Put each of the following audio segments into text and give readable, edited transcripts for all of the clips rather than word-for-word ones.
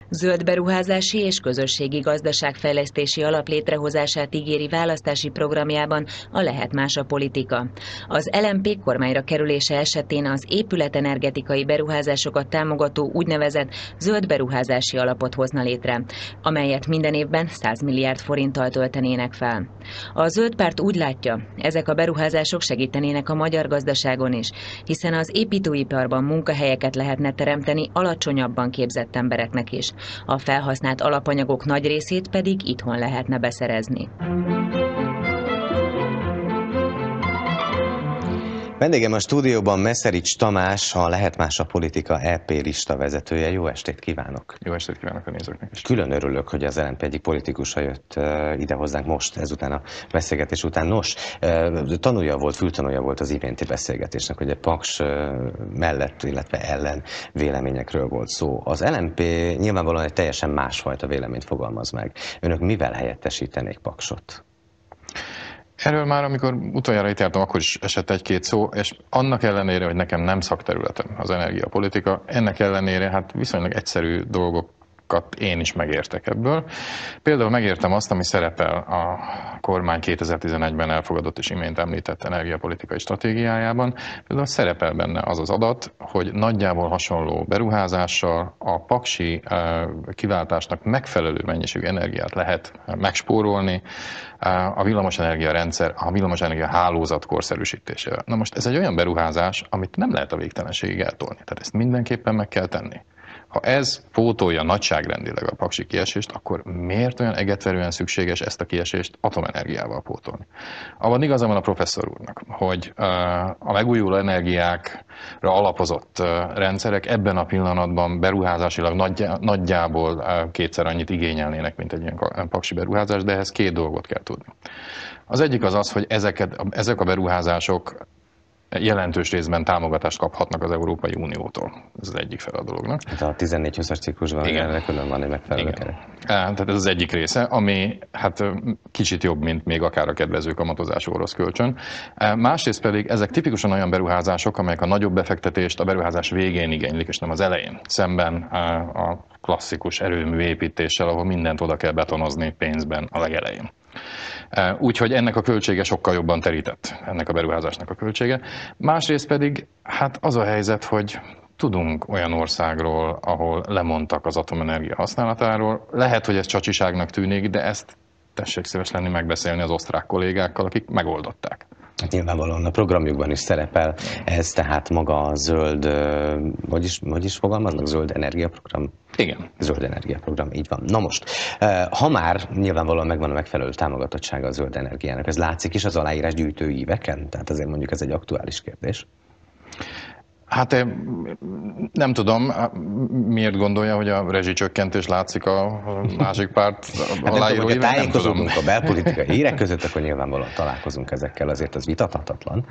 Zöld beruházási és közösségi gazdaságfejlesztési alap létrehozását ígéri választási programjában a Lehet más a politika. Az LMP kormányra kerülése esetén az épületenergetikai beruházásokat támogató úgynevezett zöld beruházási alapot hozna létre, amelyet minden évben 100 milliárd forinttal töltenének fel. A Zöld Párt úgy látja, ezek a beruházások segítenének a magyar gazdaságon is, hiszen az építőiparban munkahelyeket lehetne teremteni alacsonyabban képzett embereknek is. A felhasznált alapanyagok nagy részét pedig itthon lehetne beszerezni. Vendégem a stúdióban Meszerics Tamás, a Lehet más a politika EP lista vezetője. Jó estét kívánok! Jó estét kívánok a nézőknek is! Külön örülök, hogy az LMP egyik politikusa jött ide hozzánk most, ezután a beszélgetés után. Nos, fültanúja volt az iménti beszélgetésnek, hogy a Paks mellett, illetve ellen véleményekről volt szó. Az LMP nyilvánvalóan egy teljesen másfajta véleményt fogalmaz meg. Önök mivel helyettesítenék Paksot? Erről már, amikor utoljára itt jártam, akkor is esett egy-két szó, és annak ellenére, hogy nekem nem szakterületem az energiapolitika, ennek ellenére hát viszonylag egyszerű dolgokat én is megértek ebből. Például megértem azt, ami szerepel a kormány 2011-ben elfogadott és imént említett energiapolitikai stratégiájában. Például szerepel benne az az adat, hogy nagyjából hasonló beruházással a paksi kiváltásnak megfelelő mennyiségű energiát lehet megspórolni a villamosenergia rendszer, a villamosenergia hálózat korszerűsítésével. Na most ez egy olyan beruházás, amit nem lehet a végtelenségig eltolni. Tehát ezt mindenképpen meg kell tenni. Ha ez pótolja nagyságrendileg a paksi kiesést, akkor miért olyan egetverően szükséges ezt a kiesést atomenergiával pótolni? Abban igaza van a professzor úrnak, hogy a megújuló energiákra alapozott rendszerek ebben a pillanatban beruházásilag nagyjából kétszer annyit igényelnének, mint egy ilyen paksi beruházás, de ehhez két dolgot kell tudni. Az egyik az, hogy ezek a beruházások jelentős részben támogatást kaphatnak az Európai Uniótól. Ez az egyik fel a dolognak. Hát a 14-20-as ciklusban erre külön van egy megfelelő keret. Tehát ez az egyik része, ami hát kicsit jobb, mint még akár a kedvező kamatozású orosz kölcsön. Másrészt pedig ezek tipikusan olyan beruházások, amelyek a nagyobb befektetést a beruházás végén igénylik, és nem az elején. Szemben a klasszikus erőmű építéssel, ahol mindent oda kell betonozni pénzben a legelején. Úgyhogy ennek a költsége sokkal jobban terített, ennek a beruházásnak a költsége. Másrészt pedig hát az a helyzet, hogy tudunk olyan országról, ahol lemondtak az atomenergia használatáról. Lehet, hogy ez csacsiságnak tűnik, de ezt tessék szíves lenni megbeszélni az osztrák kollégákkal, akik megoldották. Hát nyilvánvalóan a programjukban is szerepel ez, tehát maga a zöld, hogy is fogalmaznak, zöld energiaprogram? Igen. Zöld energiaprogram, így van. Na most, ha már nyilvánvalóan megvan a megfelelő támogatottsága a zöld energiának, ez látszik is az aláírás gyűjtő éveken? Tehát azért mondjuk ez egy aktuális kérdés. Hát nem tudom, miért gondolja, hogy a rezsicsökkentés látszik a másik párt aláíró évek. Hát tájékozódunk a belpolitikai hírek között, akkor nyilvánvalóan találkozunk ezekkel, azért az vitathatatlan.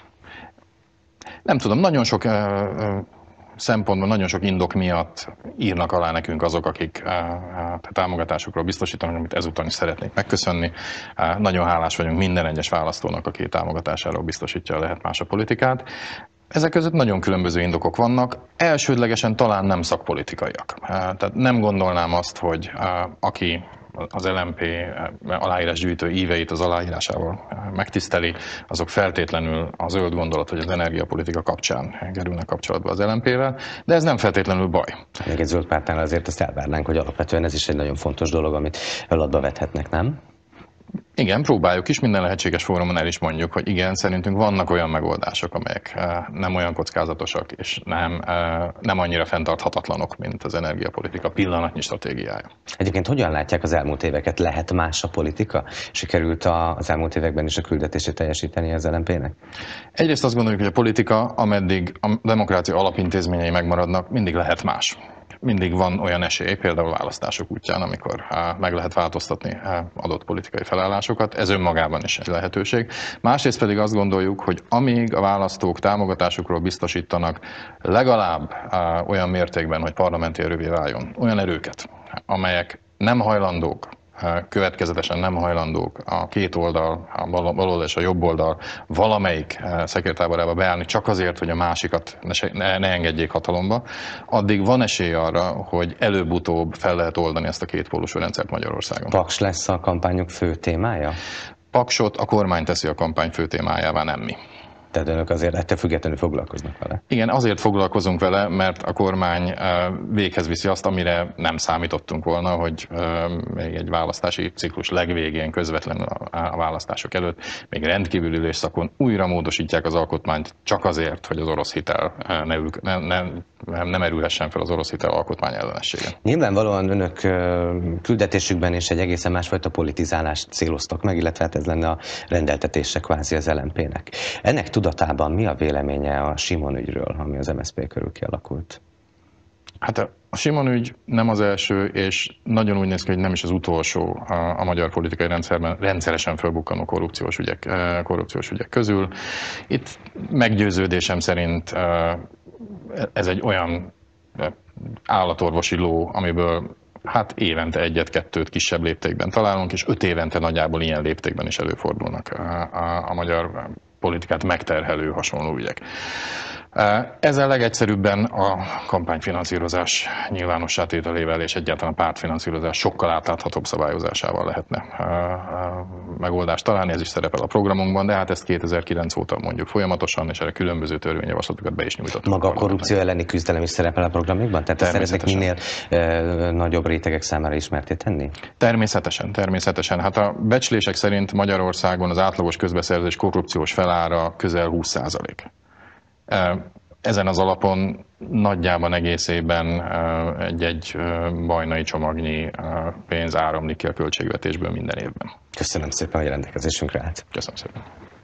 Nem tudom, nagyon sok szempontból, nagyon sok indok miatt írnak alá nekünk azok, akik támogatásukról biztosítanak, amit ezúton is szeretnék megköszönni. Nagyon hálás vagyunk minden egyes választónak, aki támogatásáról biztosítja a Lehet más a politikát. Ezek között nagyon különböző indokok vannak, elsődlegesen talán nem szakpolitikaiak. Tehát nem gondolnám azt, hogy aki az LMP aláírásgyűjtő íveit az aláírásával megtiszteli, azok feltétlenül a zöld gondolat, hogy az energiapolitika kapcsán kerülnek kapcsolatba az LMP-vel, de ez nem feltétlenül baj. Még egy zöld pártnál azért azt elvárnánk, hogy alapvetően ez is egy nagyon fontos dolog, amit alatba vethetnek, nem? Igen, próbáljuk is, minden lehetséges fórumon el is mondjuk, hogy igen, szerintünk vannak olyan megoldások, amelyek nem olyan kockázatosak, és nem annyira fenntarthatatlanok, mint az energiapolitika pillanatnyi stratégiája. Egyébként hogyan látják az elmúlt éveket? Lehet más a politika? Sikerült az elmúlt években is a küldetését teljesíteni az LMP-nek? Egyrészt azt gondoljuk, hogy a politika, ameddig a demokrácia alapintézményei megmaradnak, mindig lehet más. Mindig van olyan esély, például választások útján, amikor meg lehet változtatni adott politikai felállásokat, ez önmagában is egy lehetőség. Másrészt pedig azt gondoljuk, hogy amíg a választók támogatásukról biztosítanak legalább olyan mértékben, hogy parlamenti erővé váljon, olyan erőket, amelyek nem hajlandók következetesen nem hajlandók a két oldal, a bal oldal és a jobb oldal valamelyik szekértáborába beállni csak azért, hogy a másikat ne engedjék hatalomba, addig van esély arra, hogy előbb-utóbb fel lehet oldani ezt a kétpólusú rendszert Magyarországon. Paks lesz a kampányok fő témája? Paksot a kormány teszi a kampány fő témájává, nem mi. Tehát önök azért ettől függetlenül foglalkoznak vele? Igen, azért foglalkozunk vele, mert a kormány véghez viszi azt, amire nem számítottunk volna, hogy még egy választási ciklus legvégén, közvetlenül a választások előtt, még rendkívüli ülésszakon újra módosítják az alkotmányt csak azért, hogy az orosz hitel nem erülhessen fel az orosz hitel alkotmány ellenessége. Nyilvánvalóan önök küldetésükben is egy egészen másfajta politizálást céloztak meg, illetve hát ez lenne a rendeltetése kvázi az LMP-nek. Ennek tudatában mi a véleménye a Simon ügyről, ami az MSZP körül kialakult? Hát a Simon ügy nem az első, és nagyon úgy néz ki, hogy nem is az utolsó a magyar politikai rendszerben rendszeresen felbukkanó korrupciós ügyek közül. Itt meggyőződésem szerint ez egy olyan állatorvosi ló, amiből hát évente egyet-kettőt kisebb léptékben találunk, és 5 évente nagyjából ilyen léptékben is előfordulnak a magyar politikát megterhelő hasonló ügyek. Ezzel legegyszerűbben a kampányfinanszírozás nyilvánossá tételével és egyáltalán a pártfinanszírozás sokkal átláthatóbb szabályozásával lehetne megoldást találni, ez is szerepel a programunkban, de hát ezt 2009 óta mondjuk folyamatosan, és erre különböző törvényjavaslatokat be is nyújtottunk. Maga a korrupció elleni küzdelem is szerepel a programokban? Tehát szeretnék minél nagyobb rétegek számára ismerté tenni? Természetesen. Hát a becslések szerint Magyarországon az átlagos közbeszerzés korrupciós felára közel 20%. Ezen az alapon nagyjában egészében egy bajnai csomagnyi pénz áramlik ki a költségvetésből minden évben. Köszönöm szépen, hogy rendelkezésünkre állt. Köszönöm szépen.